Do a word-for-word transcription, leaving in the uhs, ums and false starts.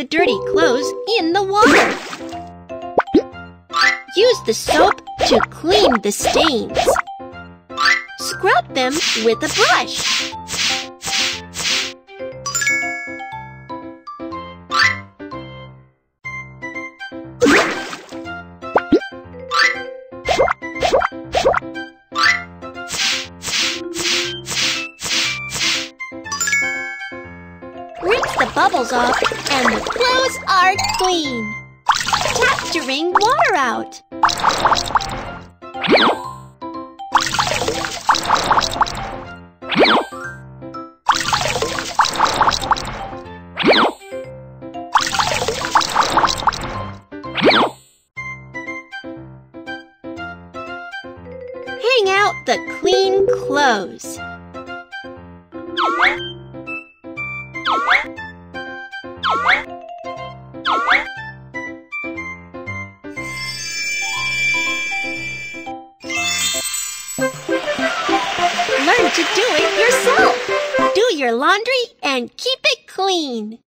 the dirty clothes in the water. Use the soap to clean the stains. Scrub them with a brush. Rinse the bubbles off and the clothes are clean. Tap to wring water out. Hang out the clean clothes. Learn to do it yourself. Do your laundry and keep it clean.